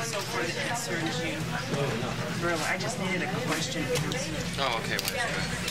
so far that concerns you. Bro, I just needed a question answered. Oh, okay.